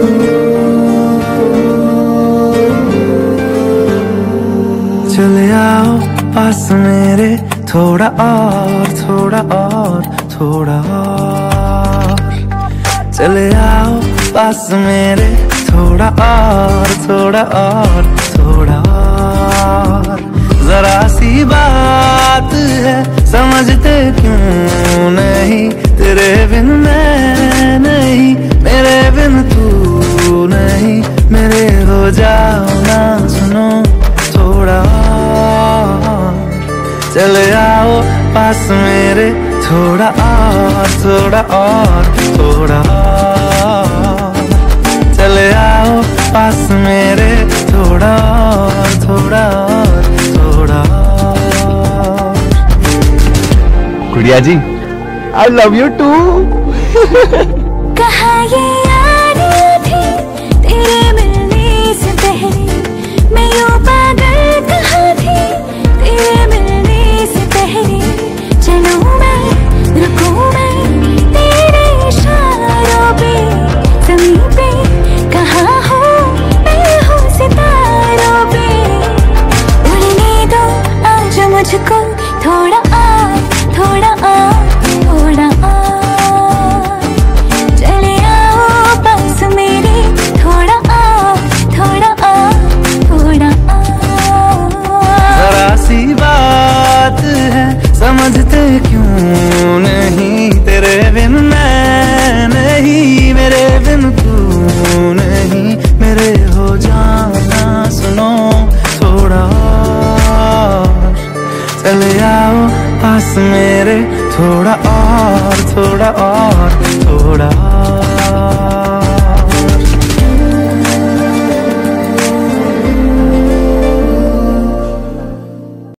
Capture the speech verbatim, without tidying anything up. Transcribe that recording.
चले आओ पास मेरे, थोड़ा और थोड़ा और थोड़ा और। चले आओ पास मेरे, थोड़ा और थोड़ा और थोड़ा और। जरा सी बात है समझते क्यों नहीं, तेरे बिन मैं नहीं, मेरे बिन तू नहीं। मेरे हो जाओ ना सुनो थोड़ा और। चले आओ पास मेरे, थोड़ा और थोड़ा और थोड़ा और। चले आओ पास मेरे, थोड़ा और थोड़ा और थोड़ा और। Gudiya ji, I love you to.